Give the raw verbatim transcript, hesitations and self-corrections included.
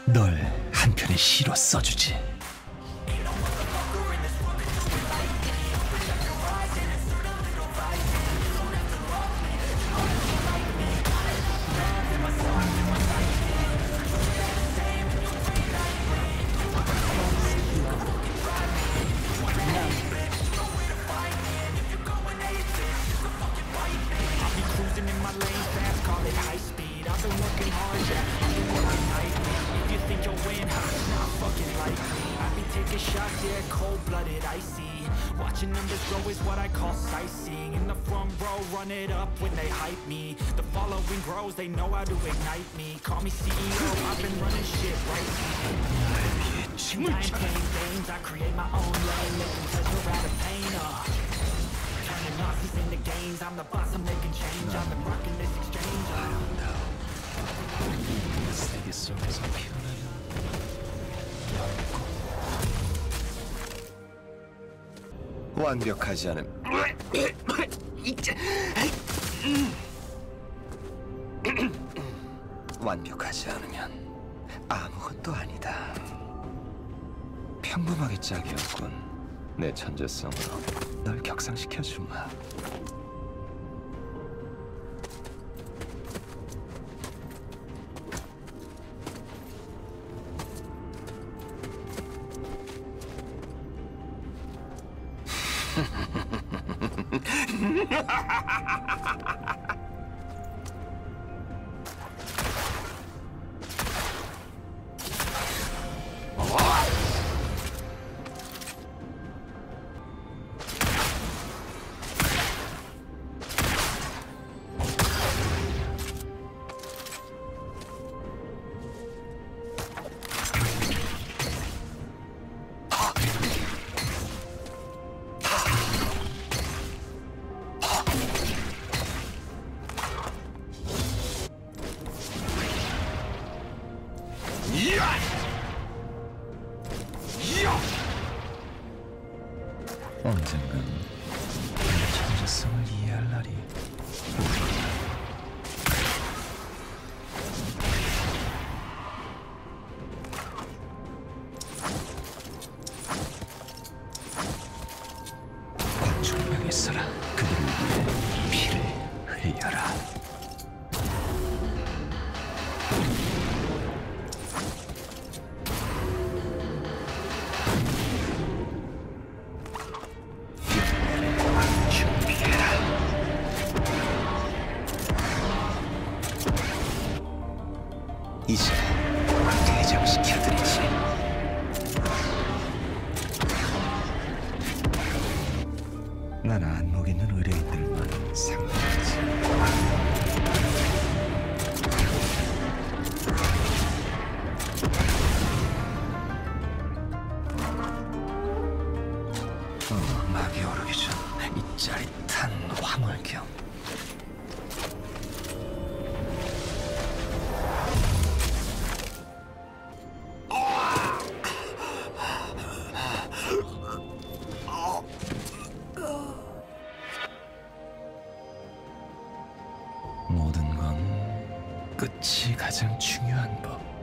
널 한 편의 시로 써주지. Shots, yeah, cold-blooded, icy. Watching numbers grow is what I call sightseeing. In the front row, run it up when they hype me. The following grows, they know how to ignite me. Call me C E O, I've been running shit right. I ain't playing games, I create my own lane, making pleasure out of pain. Uh. Turning losses into gains, I'm the boss, I'm making change. I've been rocking this exchange. Uh. 세계 속에서 피어나는 완벽하지 않은 완벽하지 않으면 아무것도 아니다. 평범하게 짝이었군. 내 천재성으로 널 격상시켜주마. 언젠간 내 천재성을 이해할 날이 광충명에 서라. 그들을 위해 피를 흘려라. 이제 대장시켜드리지. 난 안목 있는 의뢰인들만 상대하지. 어, 막이 오르기 전 이 짜릿한 화물경. 모든 건 끝이 가장 중요한 법.